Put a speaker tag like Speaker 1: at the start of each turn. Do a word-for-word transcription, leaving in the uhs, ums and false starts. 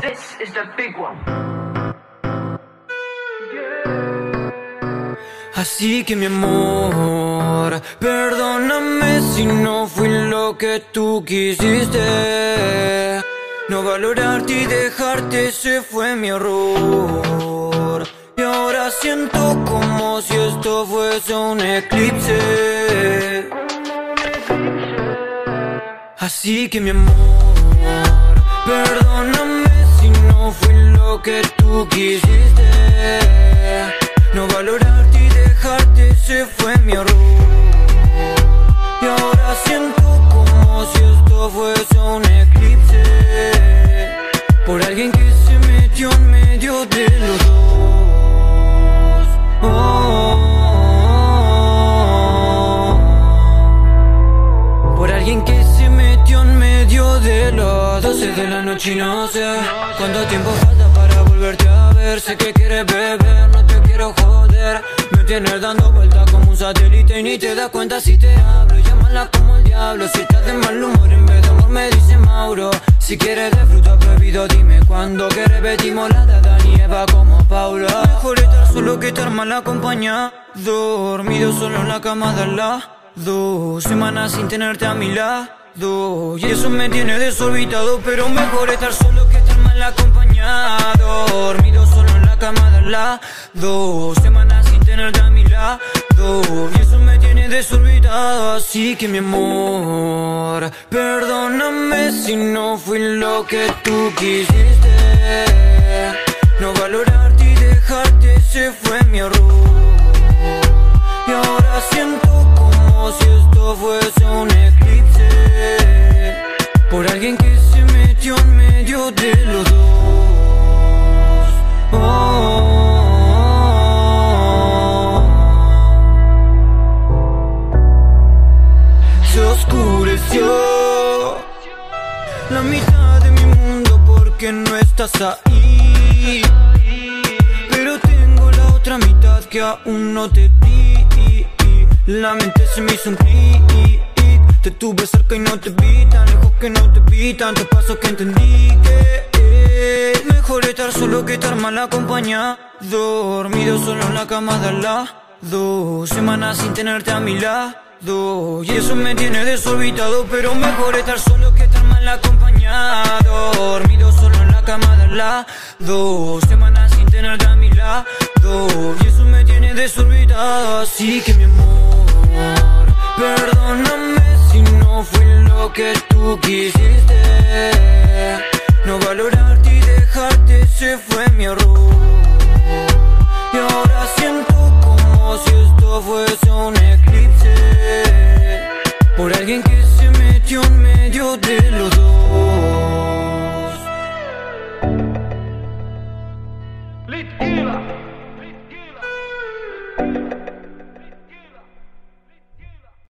Speaker 1: This is the big one.
Speaker 2: Así que mi amor, perdóname si no fui lo que tú quisiste. No valorarte y dejarte, ese fue mi error. Y ahora siento como si esto fuese un eclipse. Así que mi amor, perdóname si no fui lo que tú quisiste. No valorarte y dejarte, ese fue mi error. Y ahora siento como si esto fuese un eclipse, por alguien que se metió en medio de los dos. Oh, oh, oh. Por alguien que se metió en medio de las doce de la noche y no sé cuánto tiempo falta para volverte a ver. Sé que quieres beber, no te quiero joder. Me tienes dando vueltas como un satélite y ni te das cuenta si te hablo. Llámala como el diablo, si estás de mal humor en vez de amor me dice Mauro. Si quieres de fruta prohibido dime cuándo, que repetimos la de Adán y Eva como Paula. Mejor estar solo que estar mal acompañado, dormido solo en la cama de al lado, semanas sin tenerte a mi lado, y eso me tiene desorbitado. Pero mejor estar solo que estar mal acompañado, dormido solo en la cama de al lado, semanas sin tenerte a mi lado, y eso me tiene desorbitado. Así que mi amor, perdóname si no fui lo que tú quisiste. No valorarte y dejarte, ese fue mi error. Y ahora siento como si esto fuese un eclipse, por alguien que se metió en medio de los dos. Oh, oh, oh. Se oscureció la mitad de mi mundo porque no estás ahí, pero tengo la otra mitad que aún no te di. La mente se me hizo un clic, te tuve cerca y no te vi, tan lejos que no te vi, tantos pasos que entendí que eh, mejor estar solo que estar mal acompañado, dormido solo en la cama de al lado, semanas sin tenerte a mi lado, y eso me tiene desorbitado. Pero mejor estar solo que estar mal acompañado, dormido solo en la cama de al lado, semanas sin tenerte a mi lado, y eso me tiene desorbitado. Así que mi amor, perdóname si no fui lo que tú quisiste. No valorarte y dejarte, ese fue mi error. Y ahora siento como si esto fuese un eclipse, por alguien que se metió en medio de los dos.
Speaker 1: Litquila.